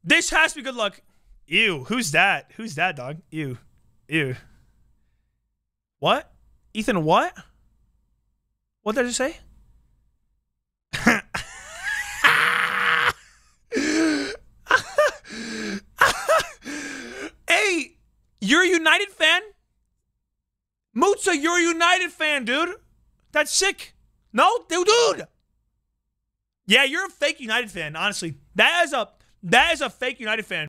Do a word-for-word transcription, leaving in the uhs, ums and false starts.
This has to be good luck. Ew. Who's that? Who's that, dog? Ew. Ew. What? Ethan, what? What did I just say? Hey, you're a United fan? Mutsa, you're a United fan, dude. That's sick. No, dude, dude. Yeah, you're a fake United fan, honestly. That is a that is a fake United fan.